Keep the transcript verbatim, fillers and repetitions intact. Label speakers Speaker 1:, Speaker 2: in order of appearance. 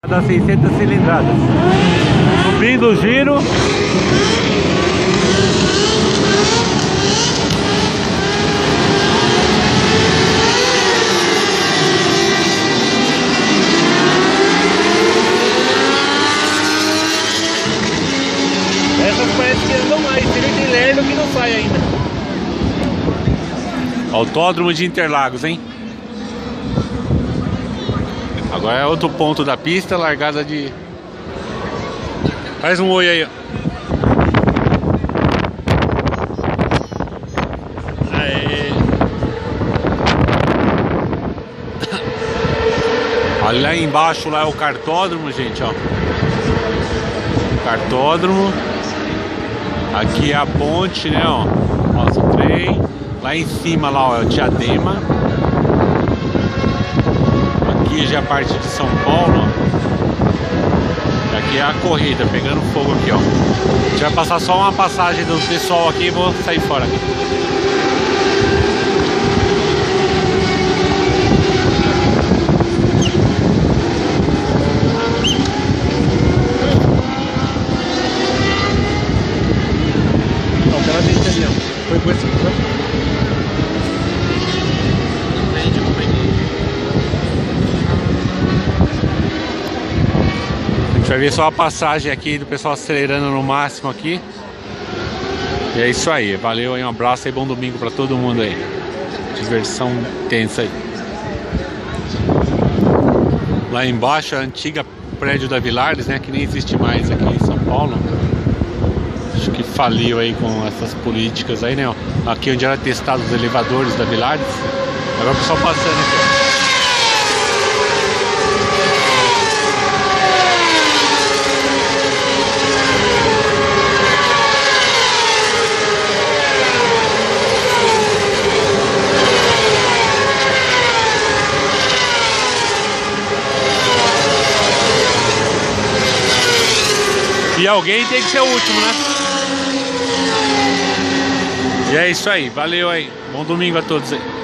Speaker 1: Das seiscentas cilindradas. Subindo o giro.
Speaker 2: Essas parece que andam mais, tem de lerdo que não sai ainda.
Speaker 1: Autódromo de Interlagos, hein? Agora é outro ponto da pista, largada de... Faz um oi aí, ó. Aê. Ali lá embaixo lá é o cartódromo, gente, ó. Cartódromo. Aqui é a ponte, né, ó. Nossa, o trem. Lá em cima lá, ó, é o Diadema. Aqui já é a parte de São Paulo, ó. Aqui é a corrida, pegando fogo aqui, ó. A gente vai passar só uma passagem do pessoal aqui e vou sair fora aqui.
Speaker 2: Não, o cara tem ali, ó. Foi por esse aqui, né?
Speaker 1: A gente vai ver só a passagem aqui do pessoal acelerando no máximo aqui. E é isso aí, valeu aí, um abraço e bom domingo pra todo mundo aí. Diversão intensa aí. Lá embaixo a antiga prédio da Villares, né, que nem existe mais aqui em São Paulo. Acho que faliu aí com essas políticas aí, né, ó. Aqui onde era testado os elevadores da Villares. Agora o pessoal passando aqui, ó. E alguém tem que ser o último, né? E é isso aí, valeu aí. Bom domingo a todos aí.